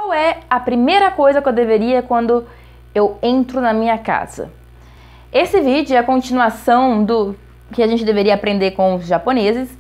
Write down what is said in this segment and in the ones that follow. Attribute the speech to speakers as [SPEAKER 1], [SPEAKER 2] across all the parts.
[SPEAKER 1] Qual é a primeira coisa que eu deveria quando eu entro na minha casa? Esse vídeo é a continuação do que a gente deveria aprender com os japoneses,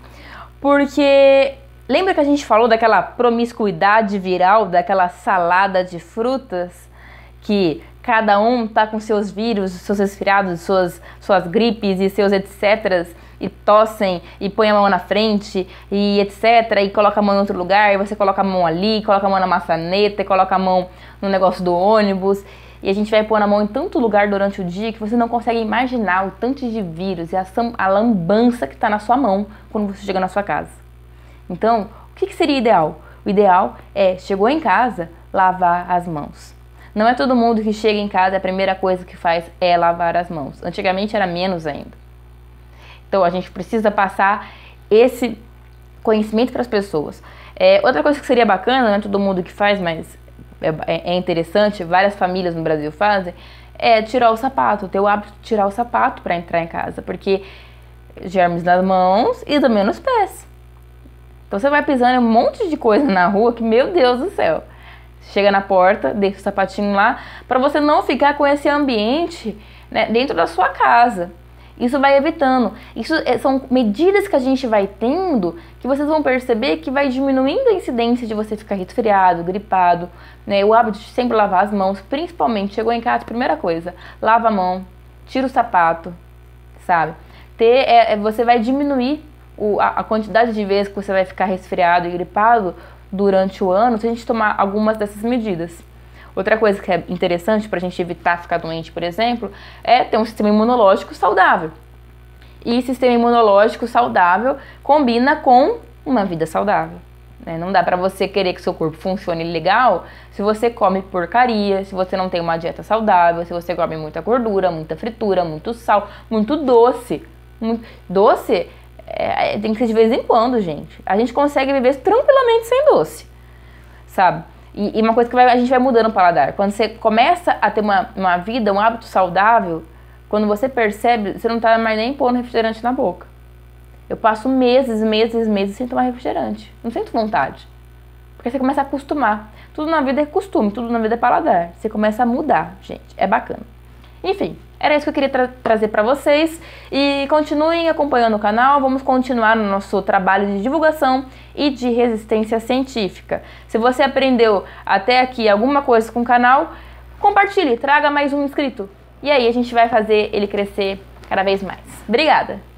[SPEAKER 1] porque lembra que a gente falou daquela promiscuidade viral, daquela salada de frutas, que cada um tá com seus vírus, seus resfriados, suas gripes e seus etc, e tossem, e põe a mão na frente, e etc, e coloca a mão em outro lugar, e você coloca a mão ali, coloca a mão na maçaneta, e coloca a mão no negócio do ônibus, e a gente vai pôr a mão em tanto lugar durante o dia que você não consegue imaginar o tanto de vírus e a lambança que está na sua mão quando você chega na sua casa. Então, o que seria ideal? O ideal é, chegou em casa, lavar as mãos. Não é todo mundo que chega em casa e a primeira coisa que faz é lavar as mãos. Antigamente era menos ainda. Então a gente precisa passar esse conhecimento para as pessoas. Outra coisa que seria bacana, não é todo mundo que faz, mas é interessante, várias famílias no Brasil fazem, é tirar o sapato, ter o hábito de tirar o sapato para entrar em casa, porque germes nas mãos e também nos pés. Então você vai pisando em um monte de coisa na rua que, meu Deus do céu, chega na porta, deixa o sapatinho lá, para você não ficar com esse ambiente, né, dentro da sua casa. Isso vai evitando. Isso são medidas que a gente vai tendo que vocês vão perceber que vai diminuindo a incidência de você ficar resfriado, gripado, né? O hábito de sempre lavar as mãos, principalmente, chegou em casa, primeira coisa, lava a mão, tira o sapato, sabe? Você vai diminuir a quantidade de vezes que você vai ficar resfriado e gripado durante o ano se a gente tomar algumas dessas medidas. Outra coisa que é interessante para a gente evitar ficar doente, por exemplo, é ter um sistema imunológico saudável. E sistema imunológico saudável combina com uma vida saudável, né? Não dá para você querer que seu corpo funcione legal se você come porcaria, se você não tem uma dieta saudável, se você come muita gordura, muita fritura, muito sal, muito doce. Doce tem que ser de vez em quando, gente. A gente consegue viver tranquilamente sem doce, sabe? E uma coisa que a gente vai mudando o paladar. Quando você começa a ter uma vida, um hábito saudável, quando você percebe, você não tá mais nem pondo refrigerante na boca. Eu passo meses sem tomar refrigerante. Não sinto vontade. Porque você começa a acostumar. Tudo na vida é costume, tudo na vida é paladar. Você começa a mudar, gente. É bacana. Enfim, era isso que eu queria trazer para vocês. E continuem acompanhando o canal. Vamos continuar no nosso trabalho de divulgação e de resistência científica. Se você aprendeu até aqui alguma coisa com o canal, compartilhe, traga mais um inscrito. E aí a gente vai fazer ele crescer cada vez mais. Obrigada!